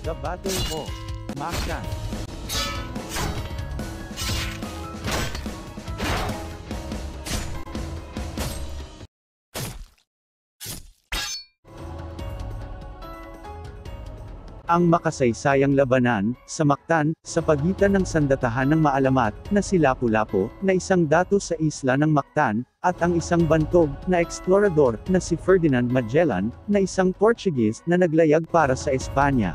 The Battle of Mactan. Ang makasaysayang labanan, sa Mactan, sa pagitan ng sandatahan ng maalamat, na si Lapu-Lapu, na isang dato sa isla ng Mactan, at ang isang bantog, na eksplorador, na si Ferdinand Magellan, na isang Portuguese, na naglayag para sa Espanya.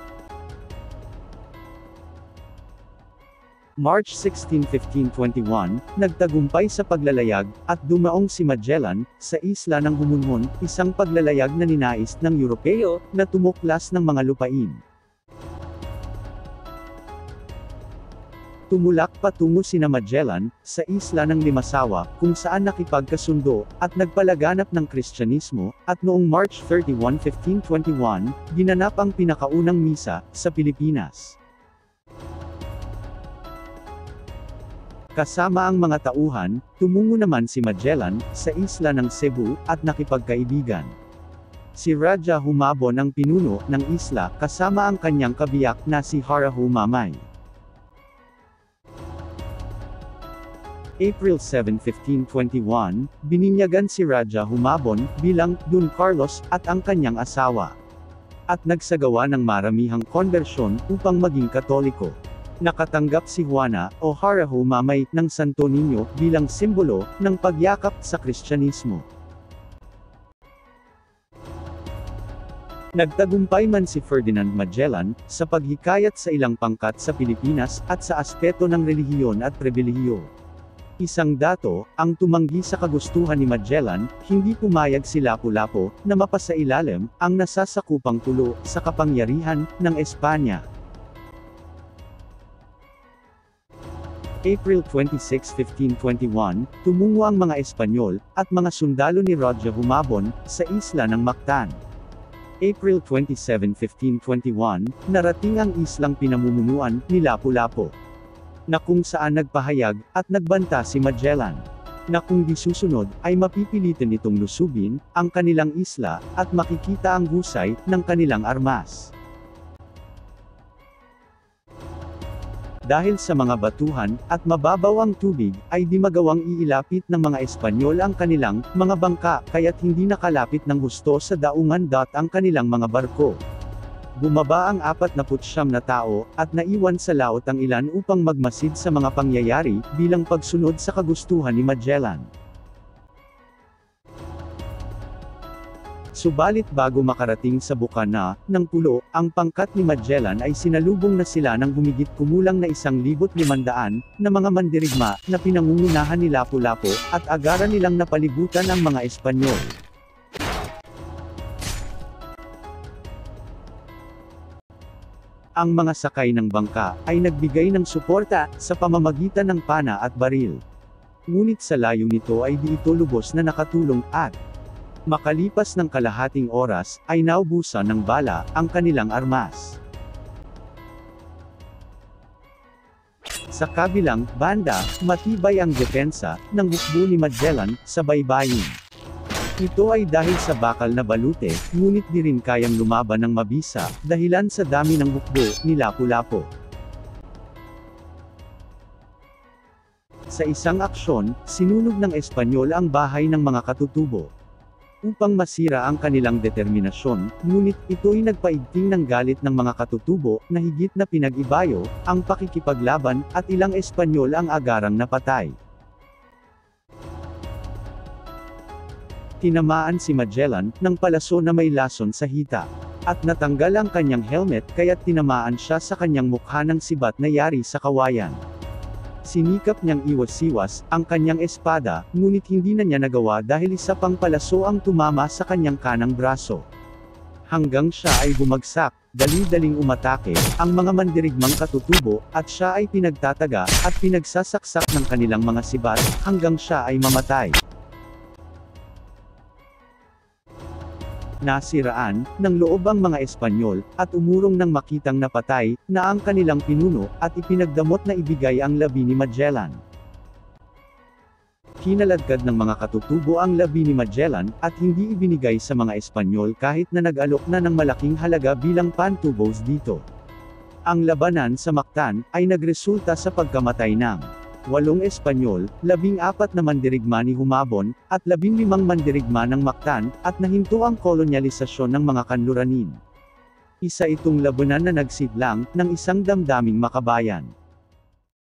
March 16, 1521, nagtagumpay sa paglalayag, at dumaong si Magellan, sa isla ng Humunhon, isang paglalayag na ninais ng Europeo, na tumuklas ng mga lupain. Tumulak patungo sina Magellan, sa isla ng Limasawa, kung saan nakipagkasundo, at nagpalaganap ng Kristyanismo, at noong March 31, 1521, ginanap ang pinakaunang misa, sa Pilipinas. Kasama ang mga tauhan, tumungo naman si Magellan, sa isla ng Cebu, at nakipagkaibigan. Si Raja Humabon ang pinuno, ng isla, kasama ang kanyang kabiyak, na si Harahu Mamay. April 7, 1521, bininyagan si Raja Humabon, bilang, Don Carlos, at ang kanyang asawa. At nagsagawa ng maramihang konbersyon, upang maging Katoliko. Nakatanggap si Juana, o Harahu Mamay, ng Santo Niño, bilang simbolo, ng pagyakap, sa Kristyanismo. Nagtagumpay man si Ferdinand Magellan, sa paghikayat sa ilang pangkat sa Pilipinas, at sa aspeto ng relihiyon at pribilehiyo. Isang dato, ang tumanggi sa kagustuhan ni Magellan, hindi pumayag si Lapu-Lapu, na mapasailalim, ang nasasakupang pulo, sa kapangyarihan, ng Espanya. April 26, 1521, tumungo ang mga Espanyol, at mga sundalo ni Raja Humabon, sa isla ng Mactan. April 27, 1521, narating ang islang pinamumunuan, ni Lapu-Lapu, na kung saan nagpahayag, at nagbanta si Magellan, na kung di susunod, ay mapipilitin itong lusubin, ang kanilang isla, at makikita ang husay, ng kanilang armas. Dahil sa mga batuhan, at mababaw ang tubig, ay di magawang iilapit ng mga Espanyol ang kanilang, mga bangka, kaya't hindi nakalapit ng husto sa daungan. Ang kanilang mga barko. Bumaba ang 49 na tao, at naiwan sa laot ang ilan upang magmasid sa mga pangyayari, bilang pagsunod sa kagustuhan ni Magellan. Subalit bago makarating sa bukana, ng pulo, ang pangkat ni Magellan ay sinalubong na sila ng humigit kumulang na 1,500, na mga mandirigma, na pinangungunahan ni Lapu-Lapu, at agaran nilang napalibutan ang mga Espanyol. Ang mga sakay ng bangka, ay nagbigay ng suporta, sa pamamagitan ng pana at baril. Ngunit sa layo nito ay di ito lubos na nakatulong, at makalipas ng kalahating oras, ay naubusan ng bala, ang kanilang armas. Sa kabilang banda, matibay ang depensa, ng hukbo ni Magellan, sa baybayin. Ito ay dahil sa bakal na balute, ngunit di rin kayang lumaban ng mabisa, dahilan sa dami ng hukbo, ni Lapu-Lapu. Sa isang aksyon, sinunog ng Espanyol ang bahay ng mga katutubo. Upang masira ang kanilang determinasyon, ngunit, ito'y nagpaigting ng galit ng mga katutubo, na higit na pinag-ibayo, ang pakikipaglaban, at ilang Espanyol ang agarang napatay. Tinamaan si Magellan, ng palaso na may lason sa hita. At natanggal ang kanyang helmet, kaya't tinamaan siya sa kanyang mukha ng sibat na yari sa kawayan. Sinikap niyang iwas-iwas, ang kanyang espada, ngunit hindi na niya nagawa dahil isa pang palaso ang tumama sa kanyang kanang braso. Hanggang siya ay bumagsak, dali-daling umatake, ang mga mandirigmang katutubo, at siya ay pinagtataga, at pinagsasaksak ng kanilang mga sibat, hanggang siya ay mamatay. Nasiraan, ng loob ang mga Espanyol, at umurong nang makitang napatay, na ang kanilang pinuno, at ipinagdamot na ibigay ang labi ni Magellan. Kinaladkad ng mga katutubo ang labi ni Magellan, at hindi ibinigay sa mga Espanyol kahit na nag-alok na ng malaking halaga bilang pantubos dito. Ang labanan sa Mactan, ay nagresulta sa pagkamatay ng 8 Espanyol, 14 na mandirigma ni Humabon, at 15 mandirigma ng Mactan, at nahinto ang kolonyalisasyon ng mga Kanluranin. Isa itong labanan na nagsidlang ng isang damdaming makabayan.